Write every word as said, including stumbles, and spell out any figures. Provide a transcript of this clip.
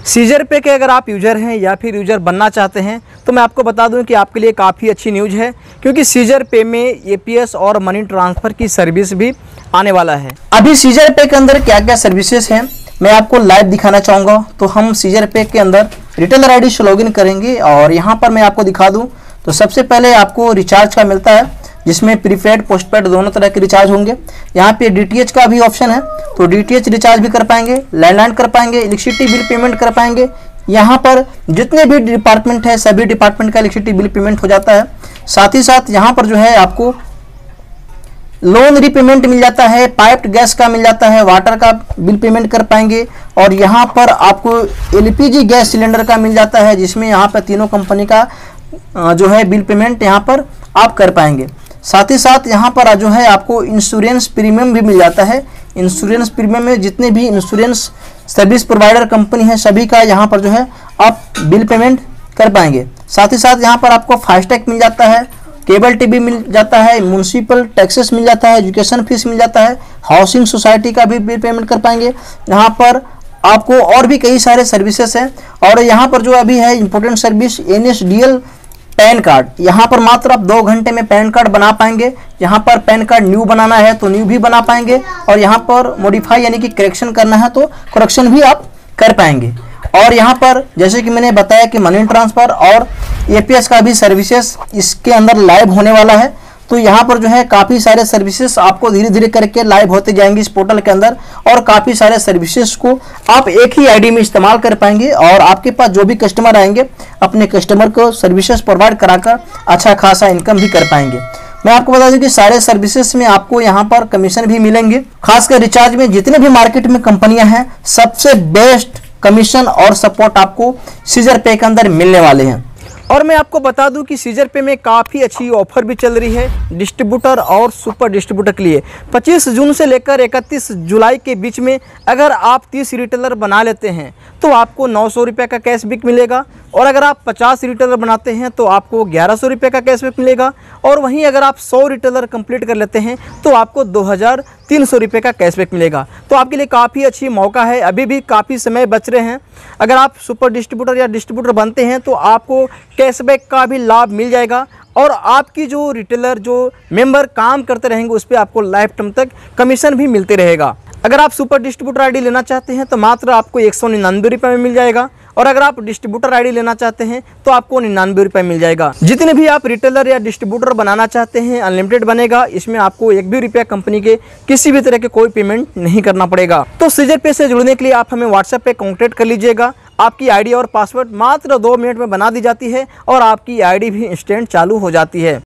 Scissor pay के अगर आप यूज़र हैं या फिर यूज़र बनना चाहते हैं तो मैं आपको बता दूं कि आपके लिए काफ़ी अच्छी न्यूज़ है, क्योंकि सीजर पे में एपीएस और मनी ट्रांसफ़र की सर्विस भी आने वाला है। अभी सीजर पे के अंदर क्या क्या सर्विसेज हैं मैं आपको लाइव दिखाना चाहूँगा। तो हम सीजर पे के अंदर रिटेलर आई डी से लॉगिन करेंगे और यहाँ पर मैं आपको दिखा दूँ तो सबसे पहले आपको रिचार्ज का मिलता है, जिसमें प्रीपेड पोस्टपेड दोनों तरह के रिचार्ज होंगे। यहाँ पे डीटीएच का भी ऑप्शन है, तो डीटीएच रिचार्ज भी कर पाएंगे, लैंडलाइन कर पाएंगे, इलेक्ट्रिसिटी बिल पेमेंट कर पाएंगे। यहाँ पर जितने भी डिपार्टमेंट है सभी डिपार्टमेंट का इलेक्ट्रिसिटी बिल पेमेंट हो जाता है। साथ ही साथ यहाँ पर जो है आपको लोन रीपेमेंट मिल जाता है, पाइप्ड गैस का मिल जाता है, वाटर का बिल पेमेंट कर पाएंगे। और यहाँ पर आपको एलपीजी गैस सिलेंडर का मिल जाता है, जिसमें यहाँ पर तीनों कंपनी का जो है बिल पेमेंट यहाँ पर आप कर पाएंगे। साथ ही साथ यहाँ पर जो है आपको इंश्योरेंस प्रीमियम भी मिल जाता है। इंश्योरेंस प्रीमियम में जितने भी इंश्योरेंस सर्विस प्रोवाइडर कंपनी है सभी का यहाँ पर जो है आप बिल पेमेंट कर पाएंगे। साथ ही साथ यहाँ पर आपको फास्टैग मिल जाता है, केबल टीवी मिल जाता है, म्यूनसिपल टैक्सेस मिल जाता है, एजुकेशन फीस मिल जाता है, हाउसिंग सोसाइटी का भी बिल पेमेंट कर पाएंगे। यहाँ पर आपको और भी कई सारे सर्विसेज हैं। और यहाँ पर जो अभी है important service N S D L PAN card, यहाँ पर मात्र आप दो घंटे में पैन कार्ड बना पाएंगे। यहाँ पर पैन कार्ड न्यू बनाना है तो न्यू भी बना पाएंगे, और यहाँ पर मॉडिफाई यानी कि करेक्शन करना है तो करेक्शन भी आप कर पाएंगे। और यहाँ पर जैसे कि मैंने बताया कि मनी ट्रांसफ़र और एपीएस का भी सर्विसेज इसके अंदर लाइव होने वाला है। तो यहाँ पर जो है काफ़ी सारे सर्विसेज आपको धीरे धीरे करके लाइव होते जाएंगे इस पोर्टल के अंदर, और काफ़ी सारे सर्विसेज को आप एक ही आईडी में इस्तेमाल कर पाएंगे। और आपके पास जो भी कस्टमर आएंगे अपने कस्टमर को सर्विसेज प्रोवाइड कराकर अच्छा खासा इनकम भी कर पाएंगे। मैं आपको बता दूं कि सारे सर्विसेज में आपको यहाँ पर कमीशन भी मिलेंगे। खासकर रिचार्ज में जितने भी मार्केट में कंपनियां हैं सबसे बेस्ट कमीशन और सपोर्ट आपको सीजर पे के अंदर मिलने वाले हैं। और मैं आपको बता दूं कि सीजर पे में काफ़ी अच्छी ऑफर भी चल रही है डिस्ट्रीब्यूटर और सुपर डिस्ट्रीब्यूटर के लिए। पच्चीस जून से लेकर इकतीस जुलाई के बीच में अगर आप तीस रिटेलर बना लेते हैं तो आपको नौ सौ रुपये का कैशबैक मिलेगा, और अगर आप पचास रिटेलर बनाते हैं तो आपको ग्यारह सौ रुपये का कैशबैक मिलेगा, और वहीं अगर आप सौ रिटेलर कंप्लीट कर लेते हैं तो आपको दो हज़ार तीन सौ रुपये का कैशबैक मिलेगा। तो आपके लिए काफ़ी अच्छी मौका है, अभी भी काफ़ी समय बच रहे हैं। अगर आप सुपर डिस्ट्रीब्यूटर या डिस्ट्रीब्यूटर बनते हैं तो आपको कैशबैक का भी लाभ मिल जाएगा, और आपकी जो रिटेलर जो मेंबर काम करते रहेंगे उस पर आपको लाइफ टाइम तक कमीशन भी मिलते रहेगा। अगर आप सुपर डिस्ट्रीब्यूटर आईडी लेना चाहते हैं तो मात्र आपको एक सौ निन्यानवे रुपये में मिल जाएगा, और अगर आप डिस्ट्रीब्यूटर आईडी लेना चाहते हैं तो आपको निन्यानवे रुपये मिल जाएगा। जितने भी आप रिटेलर या डिस्ट्रीब्यूटर बनाना चाहते हैं अनलिमिटेड बनेगा, इसमें आपको एक भी रुपया कंपनी के किसी भी तरह के कोई पेमेंट नहीं करना पड़ेगा। तो सीजर पे से जुड़ने के लिए आप हमें व्हाट्सएप पे कॉन्टैक्ट कर लीजिएगा। आपकी आईडी और पासवर्ड मात्र दो मिनट में बना दी जाती है और आपकी आईडी भी इंस्टेंट चालू हो जाती है।